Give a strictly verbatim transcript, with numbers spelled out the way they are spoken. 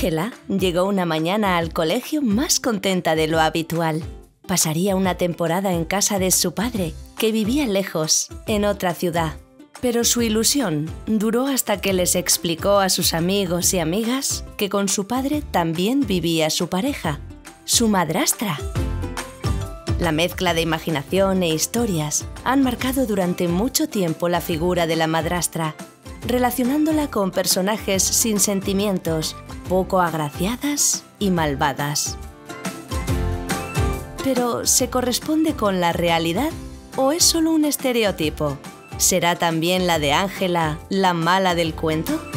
Ángela llegó una mañana al colegio más contenta de lo habitual. Pasaría una temporada en casa de su padre, que vivía lejos, en otra ciudad. Pero su ilusión duró hasta que les explicó a sus amigos y amigas que con su padre también vivía su pareja, su madrastra. La mezcla de imaginación e historias han marcado durante mucho tiempo la figura de la madrastra, relacionándola con personajes sin sentimientos, poco agraciadas y malvadas. ¿Pero se corresponde con la realidad o es solo un estereotipo? ¿Será también la de Ángela la mala del cuento?